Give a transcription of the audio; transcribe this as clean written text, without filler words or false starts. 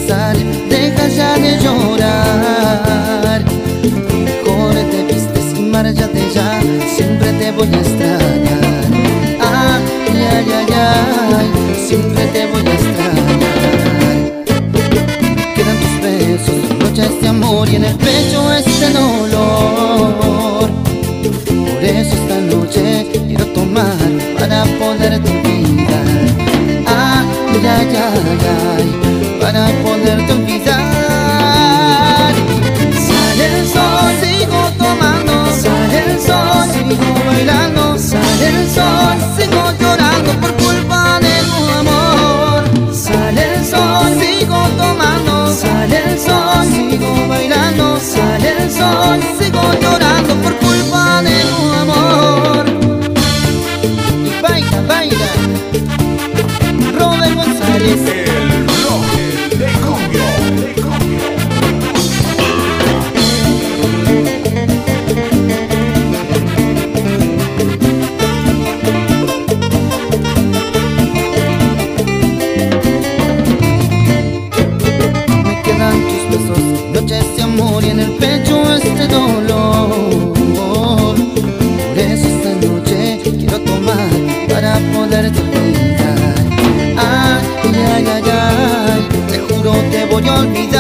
pasar, deja ya de llorar. Mejor te vistes y márchate ya, siempre te voy a extrañar. Ay, ay, ay, ay, siempre te voy a extrañar. Quedan tus besos, noches de amor y en el pecho este dolor. Por eso esta noche quiero tomar para poderte olvidar. Ay, ay, ay, ay, para poderte olvidar. Sale el sol, sigo tomando. Sale el sol, sigo bailando. Sale el sol, sigo llorando por culpa de tu amor. Sale el sol, sigo tomando. Sale el sol, sigo bailando. Sale el sol, sigo llorando por culpa de tu amor. Y baila, baila, Robert González. El bloque de cumbia. Me quedan tus besos, noches de amor y en el pecho este dolor. Por eso esta noche quiero tomar para poderte olvidar. Ay, ay, ay, ay, te juro te voy a olvidar.